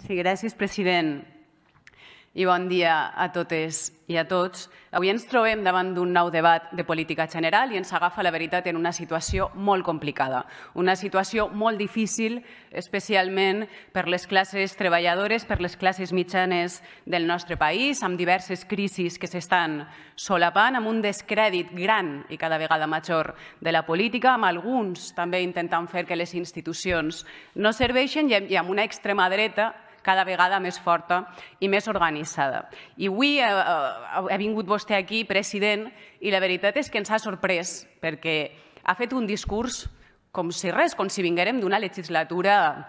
Sí, gràcies, president. I bon dia a totes i a tots. Avui ens trobem davant d'un nou debat de política general i ens agafa, la veritat, en una situació molt complicada. Una situació molt difícil, especialment per les classes treballadores, per les classes mitjanes del nostre país, amb diverses crisis que s'estan solapant, amb un descrèdit gran i cada vegada major de la política, amb alguns també intentant fer que les institucions no serveixin i amb una extrema dreta cada vegada més forta i més organitzada. I avui ha vingut vostè aquí, president, i la veritat és que ens ha sorprès perquè ha fet un discurs com si res, com si vinguérem d'una legislatura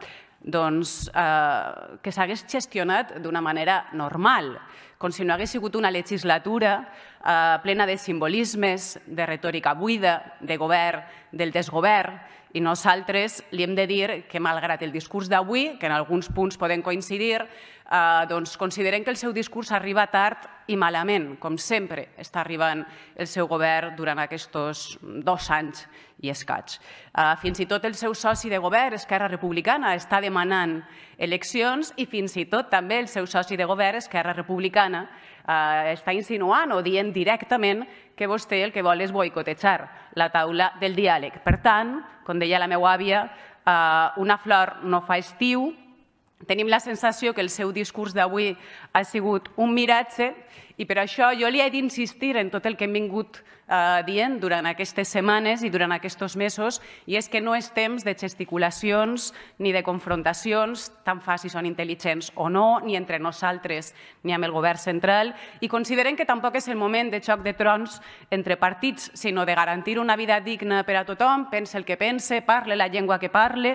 que s'hagués gestionat d'una manera normal, com si no hagués sigut una legislatura plena de simbolismes, de retòrica buida, de govern, del desgovern. I nosaltres li hem de dir que, malgrat el discurs d'avui, que en alguns punts podem coincidir, considerem que el seu discurs arriba tard i malament, com sempre està arribant el seu govern durant aquests 2 anys i escaig. Fins i tot el seu soci de govern, Esquerra Republicana, està demanant eleccions i fins i tot també el seu soci de govern, Esquerra Republicana, està insinuant o dient directament que vostè el que vol és boicotejar la taula del diàleg. Per tant, com deia la meva àvia, una flor no fa estiu. Tenim la sensació que el seu discurs d'avui ha sigut un miratge i per això jo li he d'insistir en tot el que hem vingut dient durant aquestes setmanes i durant aquests mesos, i és que no és temps de gesticulacions ni de confrontacions, tant fa si són intel·ligents o no, ni entre nosaltres ni amb el govern central, i considerem que tampoc és el moment de xoc de trons entre partits, sinó de garantir una vida digna per a tothom, pense el que pense, parle la llengua que parle,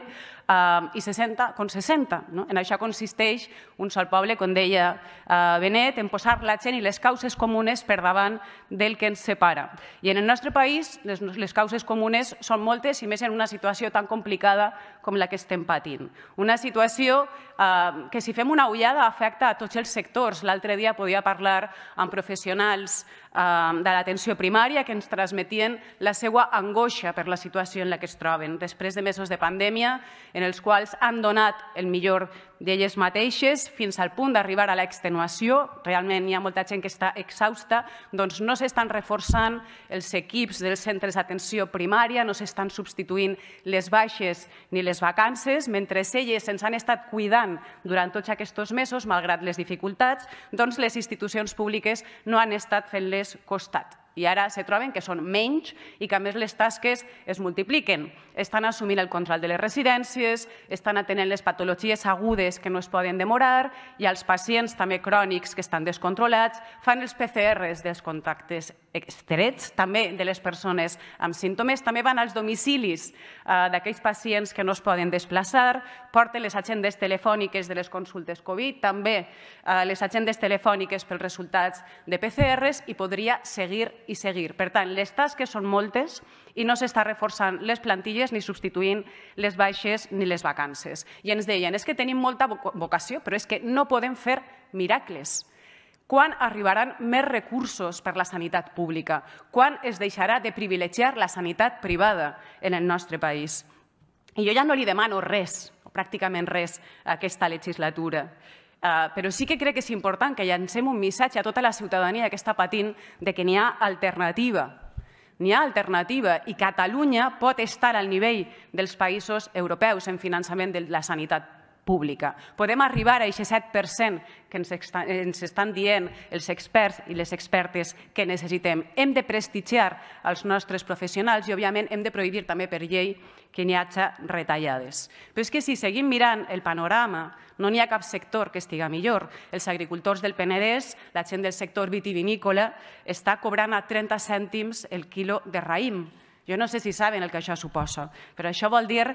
i se senta com se senta. En això consisteix un sol poble, com deia Benet, en posar la gent i les causes comunes per davant del que ens separa. I en el nostre país les causes comunes són moltes i més en una situació tan complicada com la que estem patint. Una situació que, si fem una ullada, afecta a tots els sectors. L'altre dia podia parlar amb professionals de l'atenció primària que ens transmetien la seva angoixa per la situació en la que es troben, després de mesos de pandèmia en els quals han donat el millor d'elles mateixes fins al punt d'arribar a l'extenuació. Realment hi ha molta gent que està exhausta, doncs no s'estan reforçant els equips dels centres d'atenció primària, no s'estan substituint les baixes ni les vacances, mentre elles ens han estat cuidant durant tots aquests mesos, malgrat les dificultats, doncs les institucions públiques no han estat fent-les costat. I ara se troben que són menys i que, a més, les tasques es multipliquen. Estan assumint el control de les residències, estan atenent les patologies agudes que no es poden demorar i els pacients també crònics que estan descontrolats, fan els PCRs dels contactes estrets, també de les persones amb símptomes, també van als domicilis d'aquells pacients que no es poden desplaçar, porten les agendes telefòniques de les consultes Covid, també les agendes telefòniques pels resultats de PCRs, i podria seguir i seguir. Per tant, les tasques són moltes i no s'està reforçant les plantilles ni substituint les baixes ni les vacances. I ens deien, és que tenim molta vocació, però és que no podem fer miracles. Quan arribaran més recursos per a la sanitat pública? Quan es deixarà de privilegiar la sanitat privada en el nostre país? I jo ja no li demano res, o pràcticament res, a aquesta legislatura. Però sí que crec que és important que llancem un missatge a tota la ciutadania que està patint de que n'hi ha alternativa. N'hi ha alternativa i Catalunya pot estar al nivell dels països europeus en finançament de la sanitat pública. Podem arribar a aquest 7% que ens estan dient els experts i les expertes que necessitem. Hem de prestigiar els nostres professionals i, òbviament, hem de prohibir també per llei que n'hi hagi retallades. Però és que si seguim mirant el panorama, no n'hi ha cap sector que estigui millor. Els agricultors del Penedès, la gent del sector vitivinícola, està cobrant a 30 cèntims el quilo de raïm. Jo no sé si saben el que això suposa, però això vol dir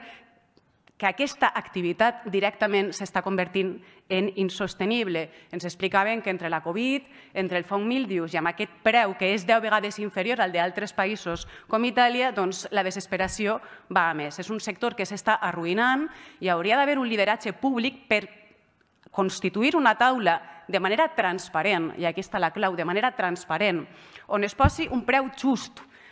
que aquesta activitat directament s'està convertint en insostenible. Ens explicaven que entre la Covid, entre el fong mildius i amb aquest preu que és 10 vegades inferior al d'altres països com Itàlia, doncs la desesperació va a més. És un sector que s'està arruïnant i hauria d'haver un lideratge públic per constituir una taula de manera transparent, i aquí està la clau, de manera transparent, on es posi un preu just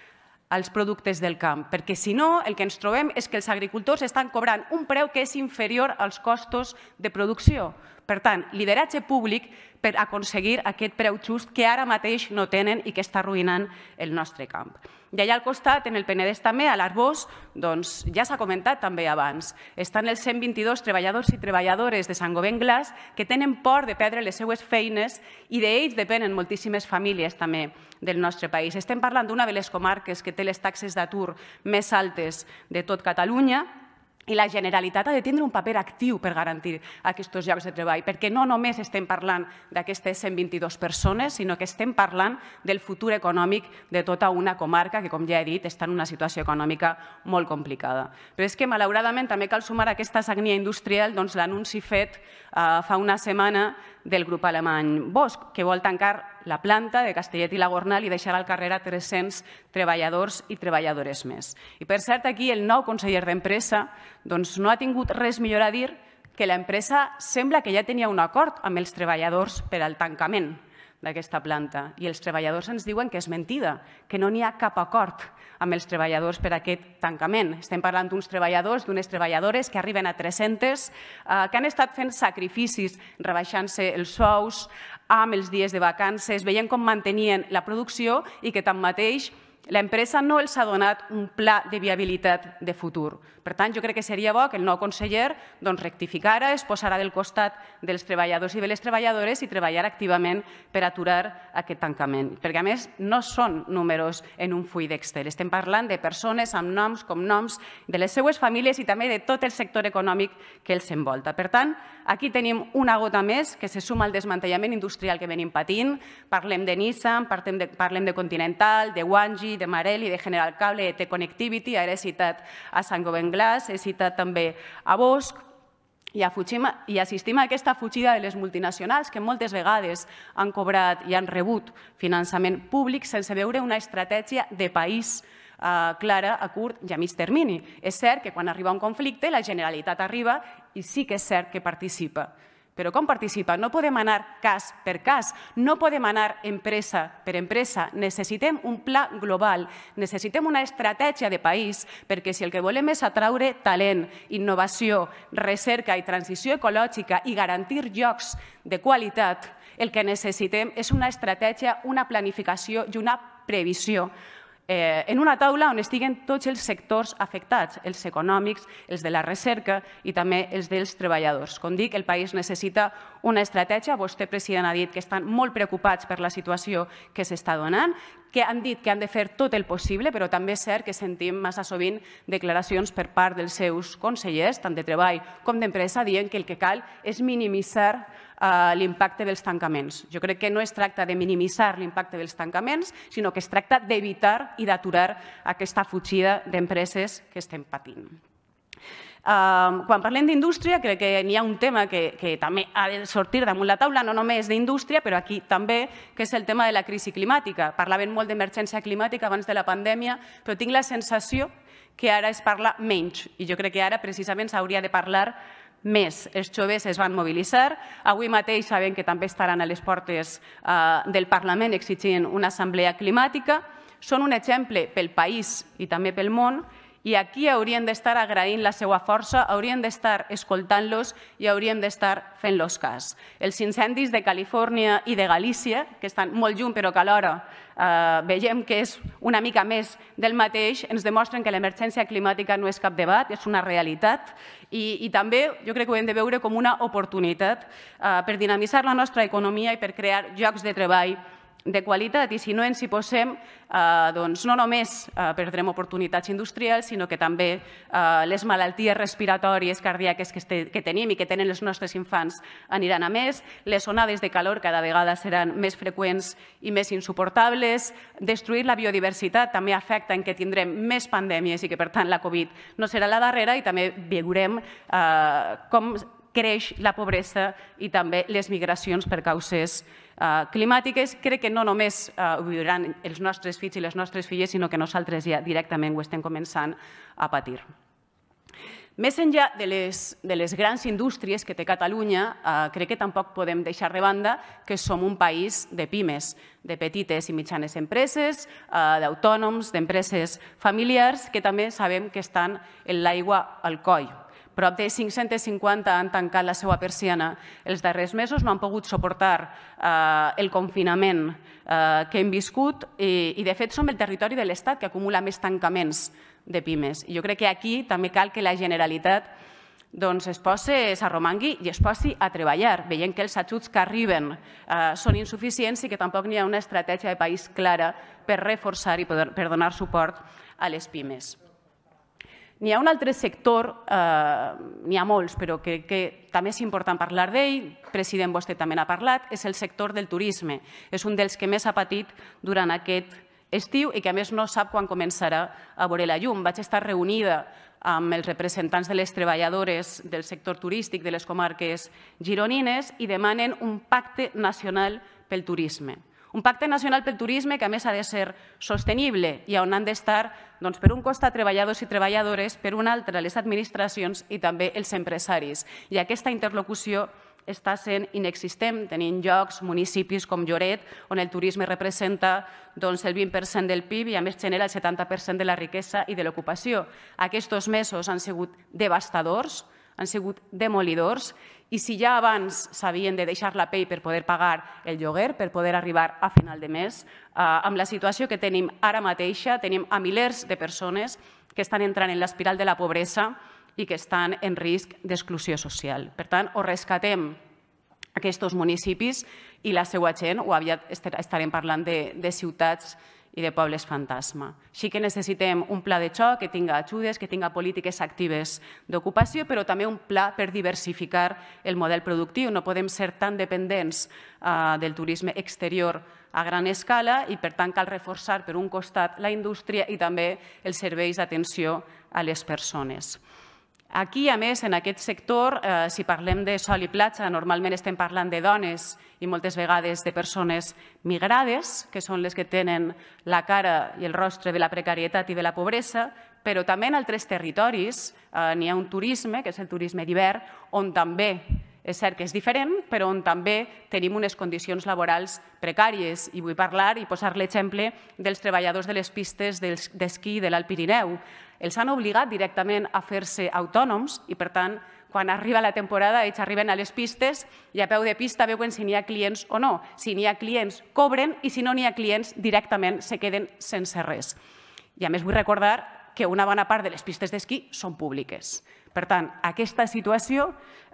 als productes del camp, perquè si no el que ens trobem és que els agricultors estan cobrant un preu que és inferior als costos de producció. Per tant, lideratge públic per aconseguir aquest preu just que ara mateix no tenen i que està arruïnant el nostre camp. I allà al costat, en el Penedès també, a l'Arboç, doncs ja s'ha comentat també abans, estan els 122 treballadors i treballadores de Saint-Gobain Glass que tenen por de perdre les seues feines i d'ells depenen moltíssimes famílies també del nostre país. Estem parlant d'una de les comarques que té les taxes d'atur més altes de tot Catalunya, i la Generalitat ha de tindre un paper actiu per garantir aquests llocs de treball, perquè no només estem parlant d'aquestes 122 persones, sinó que estem parlant del futur econòmic de tota una comarca que, com ja he dit, està en una situació econòmica molt complicada. Però és que, malauradament, també cal sumar a aquesta sagnia industrial l'anunci fet fa una setmana del grup alemany Bosch, que vol tancar la planta de Castellet i la Gornal i deixar al carrer a 300 treballadors i treballadores més. I, per cert, aquí el nou conseller d'Empresa no ha tingut res millor a dir que l'empresa sembla que ja tenia un acord amb els treballadors per al tancament d'aquesta planta. I els treballadors ens diuen que és mentida, que no n'hi ha cap acord amb els treballadors per a aquest tancament. Estem parlant d'uns treballadors, d'unes treballadores que arriben a 300, que han estat fent sacrificis, rebaixant-se els sous, amb els dies de vacances, veient com mantenien la producció i que tanmateix l'empresa no els ha donat un pla de viabilitat de futur. Per tant, jo crec que seria bo que el nou conseller rectificara, es posara del costat dels treballadors i de les treballadores i treballara activament per aturar aquest tancament. Perquè, a més, no són números en un full d'Excel. Estem parlant de persones amb noms, cognoms, de les seues famílies i també de tot el sector econòmic que els envolta. Per tant, aquí tenim una gota més que se suma al desmantellament industrial que venim patint. Parlem de Nissan, parlem de Continental, de Wangi, de Marelli, de General Cable, de T-Connectivity, ara he citat a Saint-Gobain Glass, he citat també a Bosch, i assistim a aquesta fugida de les multinacionals que moltes vegades han cobrat i han rebut finançament públic sense veure una estratègia de país clara a curt i a mig termini. És cert que quan arriba un conflicte la Generalitat arriba i sí que és cert que participa. Però com participa? No podem anar cas per cas, no podem anar empresa per empresa. Necessitem un pla global, necessitem una estratègia de país, perquè si el que volem és atraure talent, innovació, recerca i transició ecològica i garantir llocs de qualitat, el que necessitem és una estratègia, una planificació i una previsió en una taula on estiguen tots els sectors afectats, els econòmics, els de la recerca i també els dels treballadors. Com dic, el país necessita una estratègia. Vostè, president, ha dit que estan molt preocupats per la situació que s'està donant, que han dit que han de fer tot el possible, però també és cert que sentim massa sovint declaracions per part dels seus consellers, tant de treball com d'empresa, dient que el que cal és minimitzar l'impacte dels tancaments. Jo crec que no es tracta de minimitzar l'impacte dels tancaments, sinó que es tracta d'evitar i d'aturar aquesta fugida d'empreses que estem patint. Quan parlem d'indústria, crec que n'hi ha un tema que també ha de sortir damunt la taula, no només d'indústria, però aquí també, que és el tema de la crisi climàtica. Parlaven molt d'emergència climàtica abans de la pandèmia, però tinc la sensació que ara es parla menys, i jo crec que ara precisament s'hauria de parlar més. Els joves es van mobilitzar. Avui mateix sabem que també estaran a les portes del Parlament exigint una assemblea climàtica. Són un exemple pel país i també pel món, i aquí hauríem d'estar agraint la seva força, hauríem d'estar escoltant-los i hauríem d'estar fent-los cas. Els incendis de Califòrnia i de Galícia, que estan molt lluny però que alhora veiem que és una mica més del mateix, ens demostren que l'emergència climàtica no és cap debat, és una realitat, i també jo crec que ho hem de veure com una oportunitat per dinamitzar la nostra economia i per crear llocs de treball de qualitat, i si no ens hi posem, doncs no només perdrem oportunitats industrials, sinó que també les malalties respiratòries cardíaques que tenim i que tenen els nostres infants aniran a més, les onades de calor cada vegada seran més freqüents i més insuportables, destruir la biodiversitat també afecta en que tindrem més pandèmies i que, per tant, la Covid no serà la darrera, i també veurem com creix la pobresa i també les migracions per causes climàtiques. Crec que no només ho viuran els nostres fills i les nostres filles, sinó que nosaltres ja directament ho estem començant a patir. Més enllà de les grans indústries que té Catalunya, crec que tampoc podem deixar de banda que som un país de pimes, de petites i mitjanes empreses, d'autònoms, d'empreses familiars, que també sabem que estan en l'aigua al coll. Prop de 550 han tancat la seva persiana els darrers mesos, no han pogut suportar el confinament que hem viscut i, de fet, som el territori de l'Estat que acumula més tancaments de pimes. Jo crec que aquí també cal que la Generalitat s'arromangui i es posi a treballar, veient que els ajuts que arriben són insuficients i que tampoc n'hi ha una estratègia de país clara per reforçar i per donar suport a les pimes. N'hi ha un altre sector, n'hi ha molts, però crec que també és important parlar d'ell, president, vostè també n'ha parlat, és el sector del turisme. És un dels que més ha patit durant aquest estiu i que a més no sap quan començarà a veure la llum. Vaig estar reunida amb els representants de les treballadores del sector turístic de les comarques gironines i demanen un pacte nacional pel turisme. Un pacte nacional pel turisme que a més ha de ser sostenible i on han d'estar, per un costat, treballadors i treballadores, per un altre, les administracions i també els empresaris. I aquesta interlocució està sent inexistent. Tenim llocs, municipis com Lloret, on el turisme representa el 20% del PIB i a més genera el 70% de la riquesa i de l'ocupació. Aquests mesos han sigut devastadors, han sigut demolidors i si ja abans s'havien de deixar la pell per poder pagar el lloguer, per poder arribar a final de mes, amb la situació que tenim ara mateixa, tenim a milers de persones que estan entrant en l'espiral de la pobresa i que estan en risc d'exclusió social. Per tant, o rescatem aquests municipis i la seva gent, o aviat estarem parlant de ciutats i de pobles fantasma. Així que necessitem un pla de xoc que tinga ajudes, que tinga polítiques actives d'ocupació, però també un pla per diversificar el model productiu. No podem ser tan dependents del turisme exterior a gran escala i, per tant, cal reforçar, per un costat, la indústria i també els serveis d'atenció a les persones. Aquí, a més, en aquest sector, si parlem de sol i platja, normalment estem parlant de dones i moltes vegades de persones migrades, que són les que tenen la cara i el rostre de la precarietat i de la pobresa, però també en altres territoris n'hi ha un turisme, que és el turisme d'hivern, on també és cert que és diferent, però on també tenim unes condicions laborals precàries. I vull parlar i posar l'exemple dels treballadors de les pistes d'esquí de l'Alt Pirineu. Els han obligat directament a fer-se autònoms i, per tant, quan arriba la temporada, ells arriben a les pistes i a peu de pista veuen si n'hi ha clients o no. Si n'hi ha clients, cobren, i si no n'hi ha clients, directament se queden sense res. I a més vull recordar que una bona part de les pistes d'esquí són públiques. Per tant, aquesta situació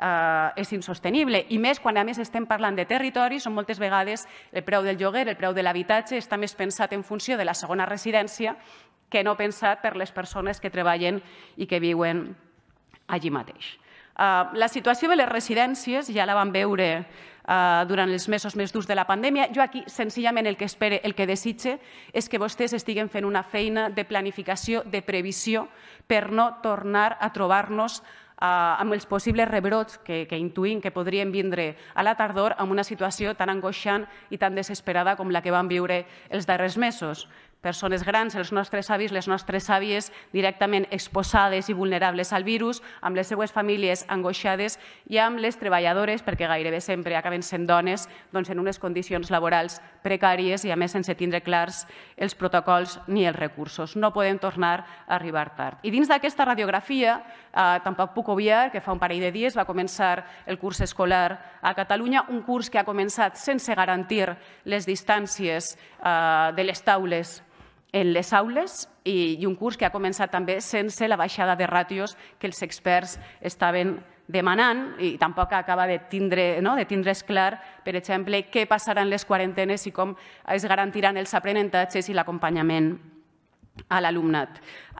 és insostenible i més quan a més estem parlant de territoris on moltes vegades el preu del lloguer, el preu de l'habitatge està més pensat en funció de la segona residència que no pensat per les persones que treballen i que viuen allí mateix. La situació de les residències ja la vam veure durant els mesos més durs de la pandèmia. Jo aquí, senzillament, el que espero, el que desitge, és que vostès estiguen fent una feina de planificació, de previsió, per no tornar a trobar-nos amb els possibles rebrots que intuïm que podrien vindre a la tardor amb una situació tan angoixant i tan desesperada com la que vam viure els darrers mesos. Persones grans, els nostres avis, les nostres àvies, directament exposades i vulnerables al virus, amb les seues famílies angoixades i amb les treballadores, perquè gairebé sempre acaben sent dones, en unes condicions laborals precàries i, a més, sense tindre clars els protocols ni els recursos. No podem tornar a arribar tard. I dins d'aquesta radiografia, tampoc puc obviar que fa un parell de dies va començar el curs escolar a Catalunya, un curs que ha començat sense garantir les distàncies de les taules en les aules i un curs que ha començat també sense la baixada de ràtios que els experts estaven demanant i tampoc acaba de tindre's clar, per exemple, què passarà en les quarantenes i com es garantiran els aprenentatges i l'acompanyament a l'alumnat.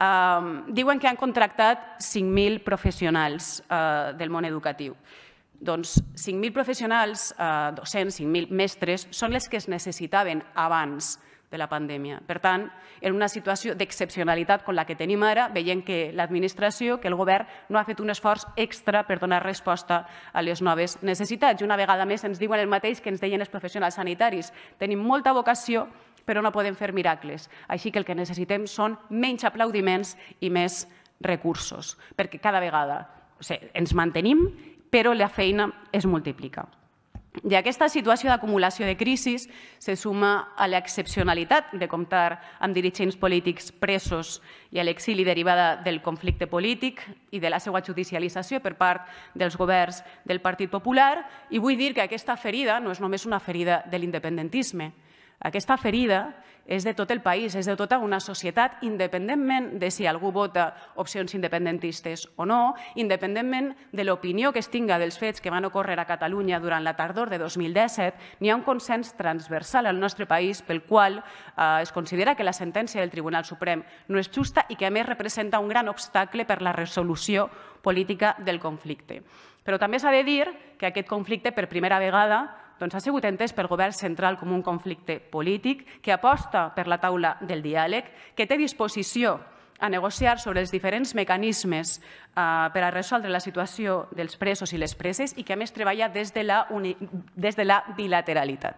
Diuen que han contractat 5.000 professionals del món educatiu. Doncs 5.000 professionals docents, 5.000 mestres, són les que es necessitaven abans de la pandèmia. Per tant, en una situació d'excepcionalitat com la que tenim ara, veiem que l'administració, que el govern, no ha fet un esforç extra per donar resposta a les noves necessitats. I una vegada més ens diuen el mateix que ens deien els professionals sanitaris. Tenim molta vocació, però no podem fer miracles. Així que el que necessitem són menys aplaudiments i més recursos, perquè cada vegada ens mantenim, però la feina es multiplica. I aquesta situació d'acumulació de crisis se suma a l'excepcionalitat de comptar amb dirigents polítics presos i a l'exili derivada del conflicte polític i de la seva judicialització per part dels governs del Partit Popular. I vull dir que aquesta ferida no és només una ferida de l'independentisme. Aquesta ferida és de tot el país, és de tota una societat, independentment de si algú vota opcions independentistes o no, independentment de l'opinió que es tinga dels fets que van ocórrer a Catalunya durant la tardor de 2017, n'hi ha un consens transversal al nostre país pel qual es considera que la sentència del Tribunal Suprem no és justa i que a més representa un gran obstacle per la resolució política del conflicte. Però també s'ha de dir que aquest conflicte, per primera vegada, ha sigut entès pel govern central com un conflicte polític que aposta per la taula del diàleg, que té disposició a negociar sobre els diferents mecanismes per a resoldre la situació dels presos i les preses i que a més treballa des de la bilateralitat.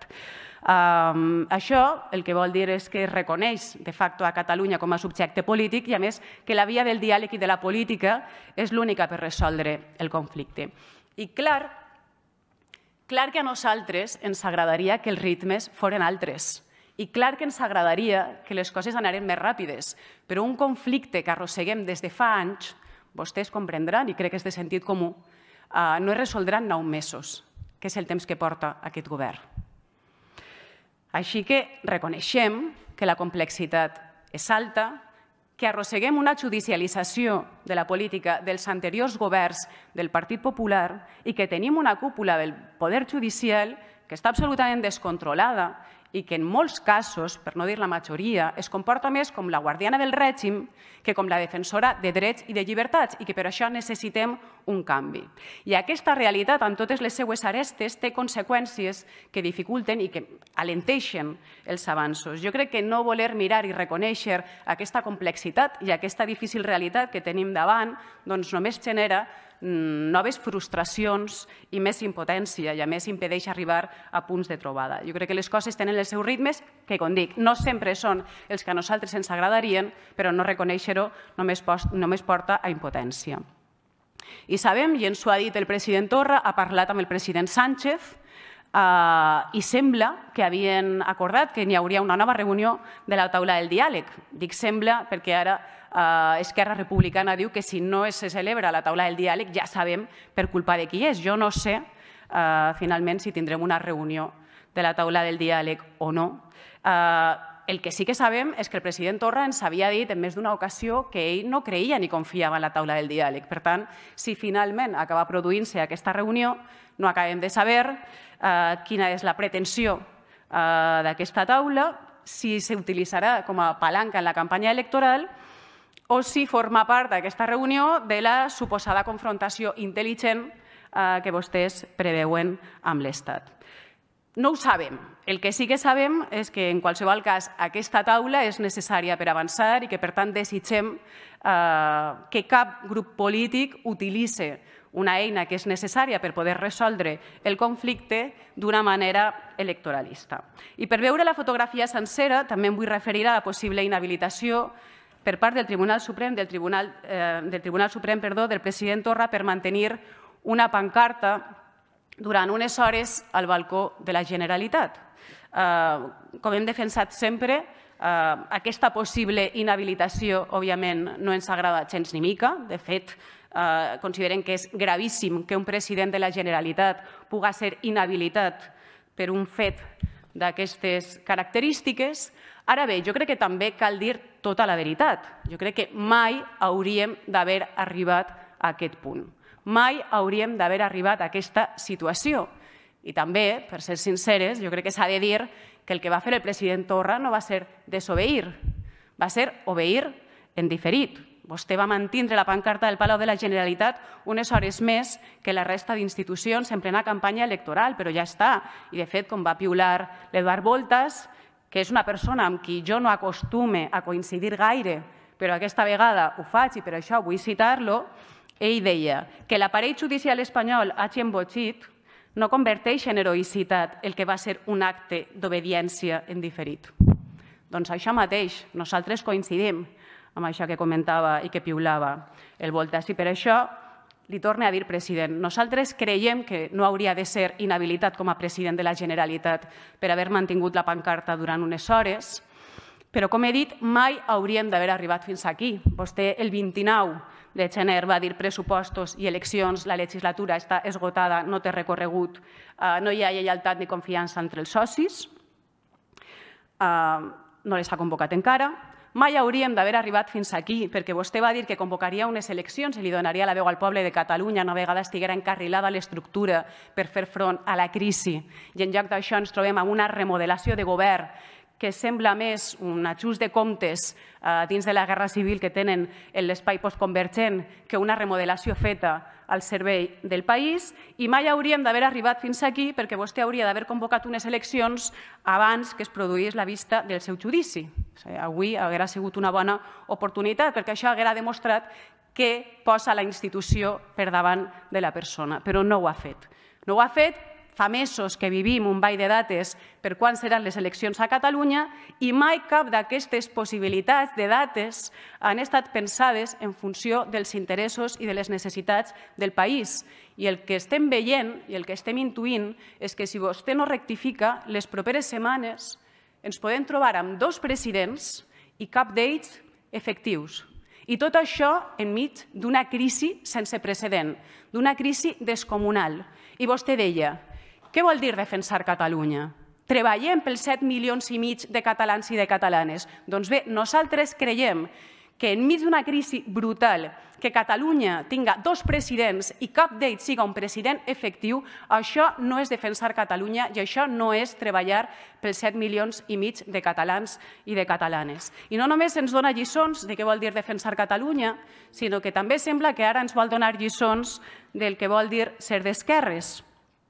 Això el que vol dir és que es reconeix de facto a Catalunya com a subjecte polític i a més que la via del diàleg i de la política és l'única per resoldre el conflicte. I clar que a nosaltres ens agradaria que els ritmes foren altres i clar que ens agradaria que les coses anaren més ràpides, però un conflicte que arrosseguem des de fa anys, vostès comprendran, i crec que és de sentit comú, no es resoldrà en 9 mesos, que és el temps que porta aquest govern. Així que reconeixem que la complexitat és alta, que arrosseguem una judicialització de la política dels anteriors governs del Partit Popular i que tenim una cúpula del poder judicial que està absolutament descontrolada i que en molts casos, per no dir la majoria, es comporta més com la guardiana del règim que com la defensora de drets i de llibertats i que per això necessitem un canvi. I aquesta realitat, amb totes les seues arestes, té conseqüències que dificulten i que alenteixen els avanços. Jo crec que no voler mirar i reconèixer aquesta complexitat i aquesta difícil realitat que tenim davant només genera noves frustracions i més impotència i a més impedeix arribar a punts de trobada. Jo crec que les coses tenen els seus ritmes que, com dic, no sempre són els que a nosaltres ens agradarien, però no reconèixer-ho només porta a impotència. I sabem, i ens ho ha dit el president Torra, ha parlat amb el president Sánchez i sembla que havien acordat que hi hauria una nova reunió de la taula del diàleg. Dic sembla perquè ara Esquerra Republicana diu que si no se celebra la taula del diàleg ja sabem per culpa de qui és. Jo no sé finalment si tindrem una reunió de la taula del diàleg o no. El que sí que sabem és que el president Torra ens havia dit en més d'una ocasió que ell no creia ni confiava en la taula del diàleg. Per tant, si finalment acaba produint-se aquesta reunió, no acabem de saber quina és la pretensió d'aquesta taula, si s'utilitzarà com a palanca en la campanya electoral o si forma part d'aquesta reunió de la suposada confrontació intel·ligent que vostès preveuen amb l'Estat. No ho sabem. El que sí que sabem és que, en qualsevol cas, aquesta taula és necessària per avançar i que, per tant, desitgem que cap grup polític utilitzi una eina que és necessària per poder resoldre el conflicte d'una manera electoralista. I per veure la fotografia sencera, també em vull referir a la possible inhabilitació per part del Tribunal Suprem, del president Torra, per mantenir una pancarta durant unes hores al balcó de la Generalitat. Com hem defensat sempre, aquesta possible inhabilitació, òbviament, no ens agrada gens ni mica. De fet, considerem que és gravíssim que un president de la Generalitat pugui ser inhabilitat per un fet d'aquestes característiques. Ara bé, jo crec que també cal dir tota la veritat. Jo crec que mai hauríem d'haver arribat a aquest punt. Mai hauríem d'haver arribat a aquesta situació. I també, per ser sinceres, jo crec que s'ha de dir que el que va fer el president Torra no va ser desobeir, va ser obeir en diferit. Vostè va mantindre la pancarta del Palau de la Generalitat unes hores més que la resta d'institucions en plena campanya electoral, però ja està. I, de fet, com va piular l'Eduard Voltas, que és una persona amb qui jo no acostume a coincidir gaire, però aquesta vegada ho faig i per això vull citar-lo, ell deia que l'aparell judicial espanyol hagi embotxit no converteix en heroïcitat el que va ser un acte d'obediència en diferit. Doncs això mateix, nosaltres coincidim. amb això que comentava i que piulava el Voltas. I per això li torne a dir, president, nosaltres creiem que no hauria de ser inhabilitat com a president de la Generalitat per haver mantingut la pancarta durant unes hores, però, com he dit, mai hauríem d'haver arribat fins aquí. Vostè el 29 de gener va dir pressupostos i eleccions, la legislatura està esgotada, no té recorregut, no hi ha lleialtat ni confiança entre els socis, no les ha convocat encara. Mai hauríem d'haver arribat fins aquí, perquè vostè va dir que convocaria unes eleccions i li donaria la veu al poble de Catalunya una vegada estiguera encarrilada l'estructura per fer front a la crisi. I en lloc d'això ens trobem amb una remodelació de govern que sembla més un ajust de comptes dins de la guerra civil que tenen en l'espai postconvergent que una remodelació feta al servei del país, i mai hauríem d'haver arribat fins aquí perquè vostè hauria d'haver convocat unes eleccions abans que es produís la vista del seu judici. Avui hauria sigut una bona oportunitat perquè això hauria demostrat que posa la institució per davant de la persona, però no ho ha fet. No ho ha fet. Fa mesos que vivim un ball de dates per quan seran les eleccions a Catalunya i mai cap d'aquestes possibilitats de dates han estat pensades en funció dels interessos i de les necessitats del país. I el que estem veient i el que estem intuint és que si vostè no rectifica, les properes setmanes ens podem trobar amb 2 presidents i cap d'ells efectius. I tot això enmig d'una crisi sense precedent, d'una crisi descomunal. I vostè deia: què vol dir defensar Catalunya? Treballem pels 7,5 milions de catalans i de catalanes. Doncs bé, nosaltres creiem que enmig d'una crisi brutal, que Catalunya tinga 2 presidents i cap d'ells siga un president efectiu, això no és defensar Catalunya i això no és treballar pels 7,5 milions de catalans i de catalanes. I no només ens dona lliçons de què vol dir defensar Catalunya, sinó que també sembla que ara ens vol donar lliçons del que vol dir ser d'esquerres.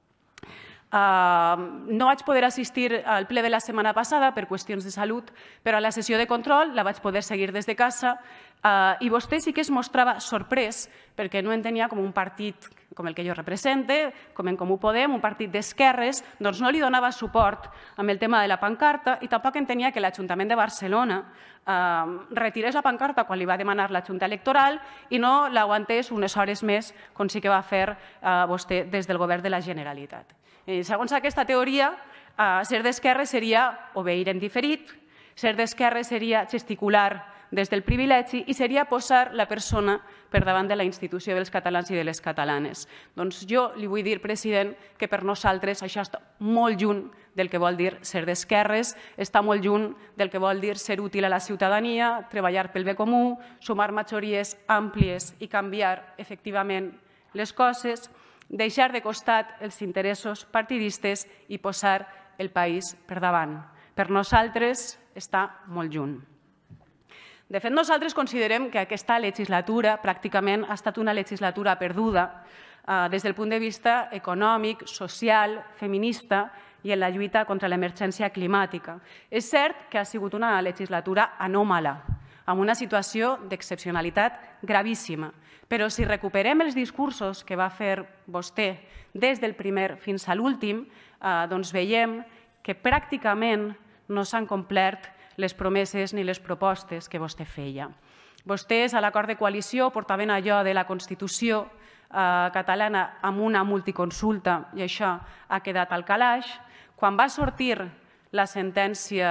No vaig poder assistir al ple de la setmana passada per qüestions de salut, però a la sessió de control la vaig poder seguir des de casa i vostè sí que es mostrava sorprès perquè no entenia com un partit com el que jo represente, com en Comú Podem, un partit d'esquerres, doncs no li donava suport amb el tema de la pancarta i tampoc entenia que l'Ajuntament de Barcelona retirés la pancarta quan li va demanar la Junta Electoral i no l'aguantés unes hores més, com sí que va fer vostè des del govern de la Generalitat. Segons aquesta teoria, ser d'esquerra seria obeir en diferit, ser d'esquerra seria gesticular des del privilegi i seria posar la persona per davant de la institució dels catalans i de les catalanes. Doncs jo li vull dir, president, que per nosaltres això està molt lluny del que vol dir ser d'esquerres, està molt lluny del que vol dir ser útil a la ciutadania, treballar pel bé comú, sumar majories àmplies i canviar efectivament les coses, deixar de costat els interessos partidistes i posar el país per davant. Per nosaltres està molt lluny. De fet, nosaltres considerem que aquesta legislatura pràcticament ha estat una legislatura perduda des del punt de vista econòmic, social, feminista i en la lluita contra l'emergència climàtica. És cert que ha sigut una legislatura anòmala, amb una situació d'excepcionalitat gravíssima. Però si recuperem els discursos que va fer vostè des del primer fins a l'últim, doncs veiem que pràcticament no s'han complert les promeses ni les propostes que vostè feia. Vostès, a l'acord de coalició, portaven allò de la Constitució catalana amb una multiconsulta i això ha quedat al calaix. Quan va sortir la sentència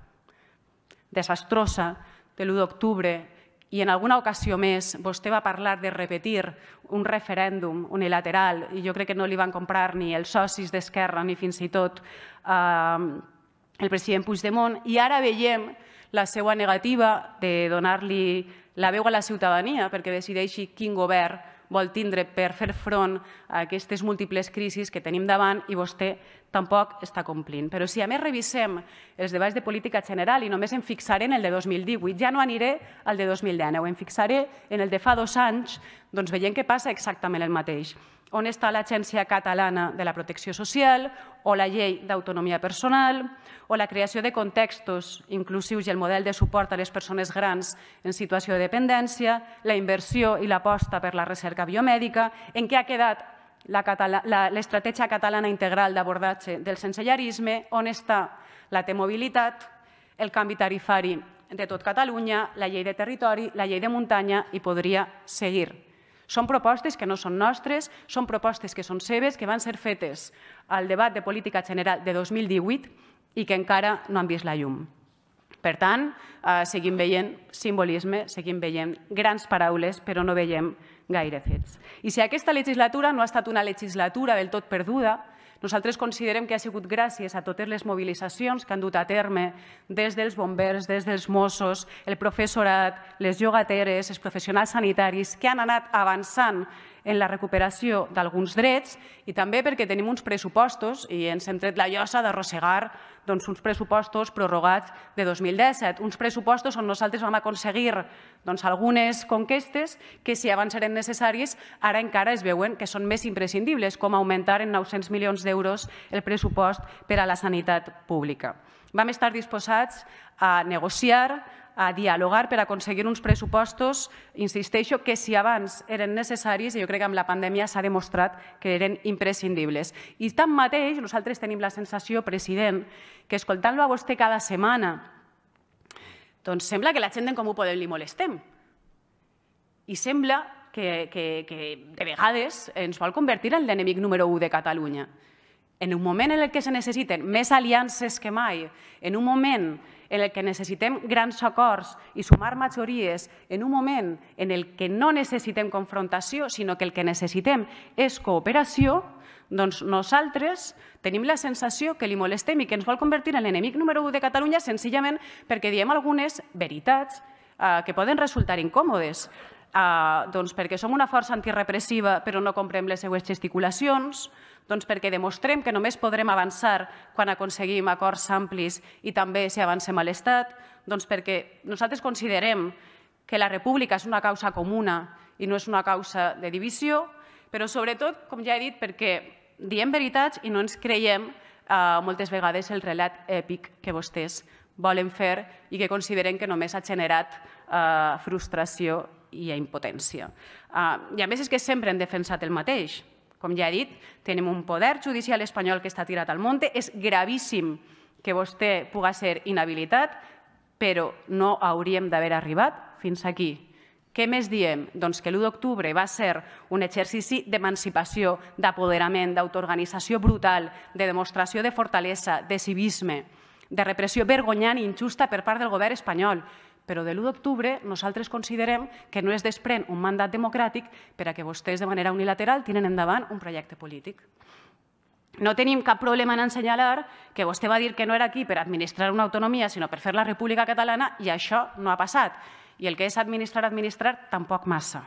desastrosa de l'1 d'octubre i en alguna ocasió més vostè va parlar de repetir un referèndum unilateral i jo crec que no li van comprar ni els socis d'Esquerra ni fins i tot el president Puigdemont, i ara veiem la seva negativa de donar-li la veu a la ciutadania perquè decideixi quin govern vol tindre per fer front a aquestes múltiples crisis que tenim davant i vostè tampoc està complint. Però si a més revisem els debats de política general i només em fixaré en el de 2018, ja no aniré al de 2019, em fixaré en el de fa 2 anys, doncs veiem que passa exactament el mateix. On està l'Agència Catalana de la Protecció Social o la Llei d'Autonomia Personal o la creació de contextos inclusius i el model de suport a les persones grans en situació de dependència, la inversió i l'aposta per la recerca biomèdica, en què ha quedat l'estratègia catalana integral d'abordatge del sensellarisme, on està la T-mobilitat, el canvi tarifari de tot Catalunya, la llei de territori, la llei de muntanya i podria seguir. Són propostes que no són nostres, són propostes que són seves, que van ser fetes al debat de política general de 2018 i que encara no han vist la llum. Per tant, seguim veient simbolisme, seguim veient grans paraules, però no veiem gaire fets. I si aquesta legislatura no ha estat una legislatura del tot perduda, nosaltres considerem que ha sigut gràcies a totes les mobilitzacions que han dut a terme des dels bombers, des dels Mossos, el professorat, les llogateres, els professionals sanitaris, que han anat avançant en la recuperació d'alguns drets i també perquè tenim uns pressupostos i ens hem tret la llosa d'arrossegar uns pressupostos prorrogats de 2017, uns pressupostos on nosaltres vam aconseguir algunes conquestes que, si abans eren necessàries, ara encara es veuen que són més imprescindibles, com augmentar en 900 milions d'euros el pressupost per a la sanitat pública. Vam estar disposats a negociar, a dialogar per aconseguir uns pressupostos, insisteixo, que si abans eren necessaris, i jo crec que amb la pandèmia s'ha demostrat que eren imprescindibles. I tanmateix, nosaltres tenim la sensació, president, que escoltant-lo a vostè cada setmana, doncs sembla que la gent d'en Comú Podem li molestem. I sembla que de vegades ens vol convertir en l'enemic número 1 de Catalunya. En un moment en què se necessiten més aliances que mai, en un moment en què necessitem grans acords i sumar majories, en un moment en què no necessitem confrontació, sinó que el que necessitem és cooperació, doncs nosaltres tenim la sensació que li molestem i que ens vol convertir en l'enemic número 1 de Catalunya senzillament perquè diem algunes veritats que poden resultar incòmodes. Doncs perquè som una força antirepressiva però no comprem les seues gesticulacions, doncs perquè demostrem que només podrem avançar quan aconseguim acords amplis i també si avancem a l'Estat, doncs perquè nosaltres considerem que la república és una causa comuna i no és una causa de divisió, però sobretot, com ja he dit, perquè diem veritats i no ens creiem moltes vegades el relat èpic que vostès volen fer i que consideren que només ha generat frustració i impotència. I a més és que sempre hem defensat el mateix. Com ja he dit, tenim un poder judicial espanyol que està tirat al monte. És gravíssim que vostè pugui ser inhabilitat, però no hauríem d'haver arribat fins aquí. Què més diem? Doncs que l'1 d'octubre va ser un exercici d'emancipació, d'apoderament, d'autoorganització brutal, de demostració de fortalesa, de civisme, de repressió vergonyant i injusta per part del govern espanyol. Però de l'1 d'octubre nosaltres considerem que no es desprèn un mandat democràtic per a que vostès de manera unilateral tiren endavant un projecte polític. No tenim cap problema en assenyalar que vostè va dir que no era aquí per administrar una autonomia, sinó per fer la República Catalana, i això no ha passat. I el que és administrar, tampoc massa.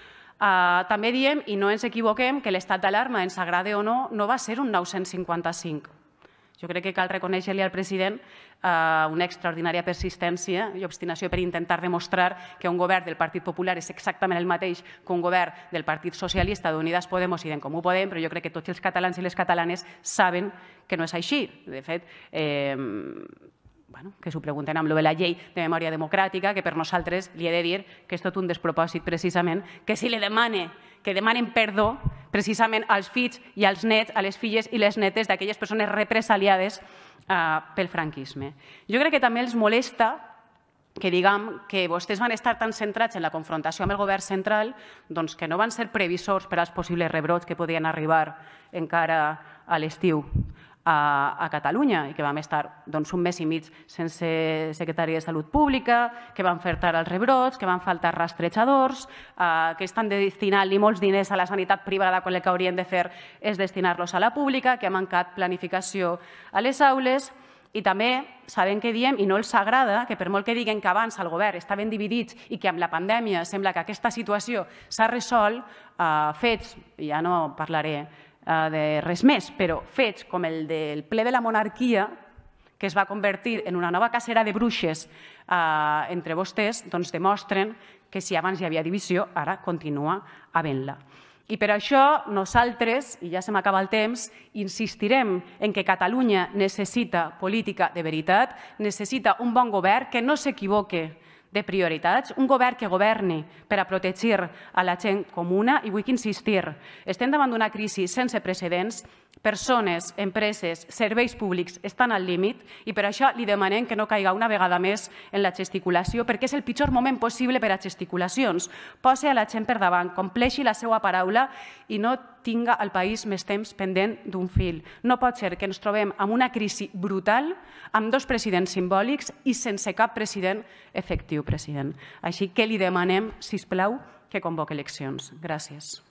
També diem, i no ens equivoquem, que l'estat d'alarma, ens agrade o no, no va ser un 955. Jo crec que cal reconèixer-li al president una extraordinària persistència i obstinació per intentar demostrar que un govern del Partit Popular és exactament el mateix que un govern del Partit Socialista, d'Unidas Podemos i d'en Comú Podem, però jo crec que tots els catalans i les catalanes saben que no és així. De fet, que s'ho pregunten amb la llei de memòria democràtica, que per nosaltres li he de dir que és tot un despropòsit precisament, que si li demanen perdó precisament als fills i als nets, a les filles i les netes d'aquelles persones represaliades pel franquisme. Jo crec que també els molesta que diguem que vostès van estar tan centrats en la confrontació amb el govern central que no van ser previsors per als possibles rebrots que podien arribar encara a l'estiu a Catalunya i que vam estar un mes i mig sense secretari de Salut Pública, que van fer tard els rebrots, que van faltar rastrejadors, que estan destinant molts diners a la sanitat privada quan el que haurien de fer és destinar-los a la pública, que ha mancat planificació a les aules. I també sabem que diem, i no els agrada, que per molt que diguen que abans el govern estaven dividits i que amb la pandèmia sembla que aquesta situació s'ha resolt, fets, ja no parlaré de res més, però fets com el del ple de la monarquia, que es va convertir en una nova cacera de bruixes entre vostès, doncs demostren que si abans hi havia divisió, ara continua havent-la. I per això nosaltres, i ja se m'acaba el temps, insistirem en que Catalunya necessita política de veritat, necessita un bon govern que no s'equivoque de prioritats, un govern que governi per a protegir a la gent comuna i vull insistir, estem davant d'una crisi sense precedents, persones, empreses, serveis públics estan al límit i per això li demanem que no caiga una vegada més en la gesticulació perquè és el pitjor moment possible per a gesticulacions. Posi a la gent per davant, compleixi la seva paraula i no tinga el país més temps pendent d'un fil. No pot ser que ens trobem amb una crisi brutal, amb 2 presidents simbòlics i sense cap president efectiu, president. Així que li demanem, sisplau, que convoqui eleccions. Gràcies.